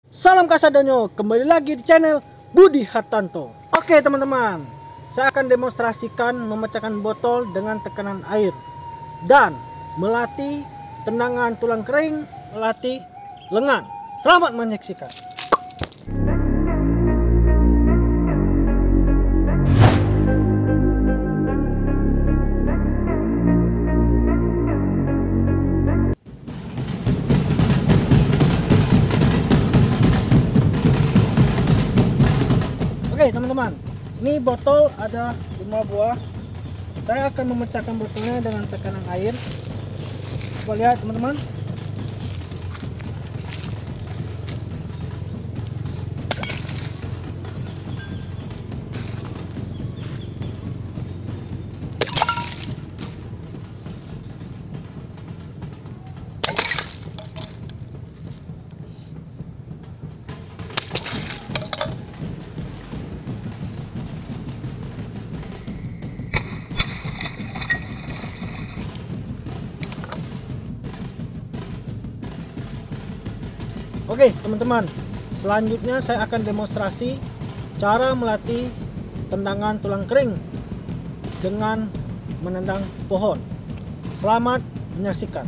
Salam Kasadonyo, kembali lagi di channel Budi Hartanto. Oke teman-teman, saya akan demonstrasikan memecahkan botol dengan tekanan air dan melatih tendangan tulang kering, melatih lengan. Selamat menyaksikan. Oke teman-teman, ini botol ada 5 buah. Saya akan memecahkan botolnya dengan tekanan air. Coba lihat teman-teman. Oke teman-teman, selanjutnya saya akan demonstrasi cara melatih tendangan tulang kering dengan menendang pohon. Selamat menyaksikan.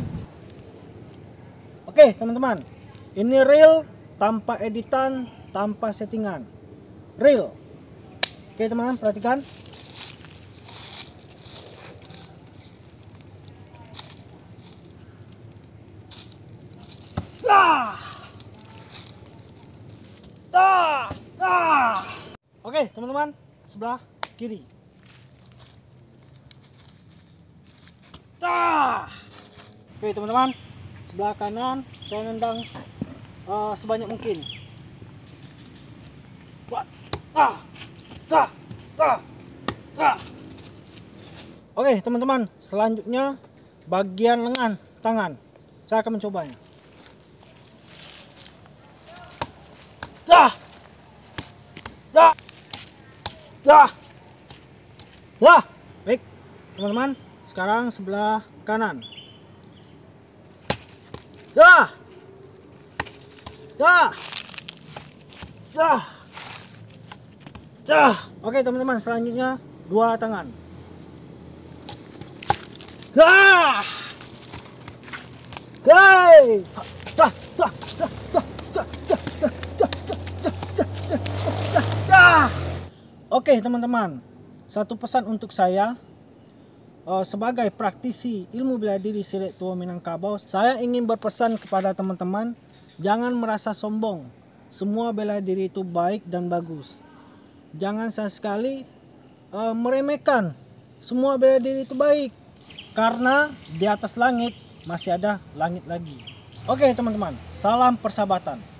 Oke teman-teman, ini real tanpa editan, tanpa settingan, real. Oke teman-teman, perhatikan. Oke teman-teman, sebelah kiri. Oke teman-teman, sebelah kanan saya nendang sebanyak mungkin. Oke teman-teman, selanjutnya bagian lengan tangan. Saya akan mencobanya. Baik teman-teman, sekarang sebelah kanan. Oke teman-teman, selanjutnya dua tangan. Oke teman-teman, satu pesan untuk saya sebagai praktisi ilmu bela diri Silat Tua Minangkabau, saya ingin berpesan kepada teman-teman, jangan merasa sombong. Semua bela diri itu baik dan bagus. Jangan sekali meremehkan. Semua bela diri itu baik, karena di atas langit masih ada langit lagi. Oke teman-teman, salam persahabatan.